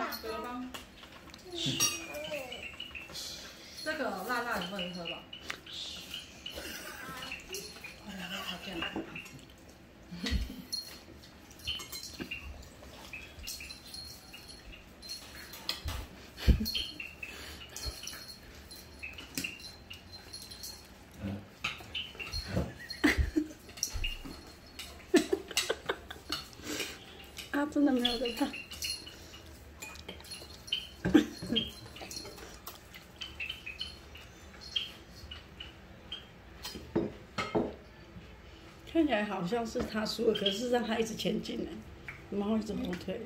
这个帮。这个辣辣你不能喝吧？哎呀，好这样。 啊，真的没有在看。看起来好像是他输了，可是让他一直前进呢，猫一直后退。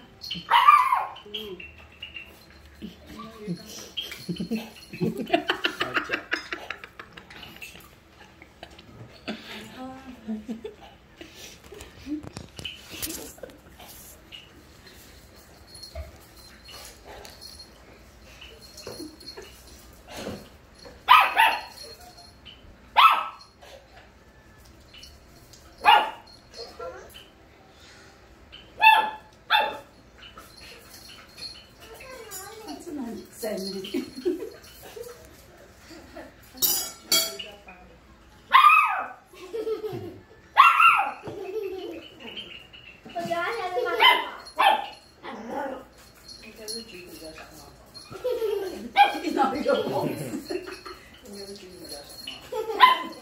真的。 我觉得他现在骂我。 应该是橘子比较想骂。 遇到一个疯子。 应该是橘子比较想骂。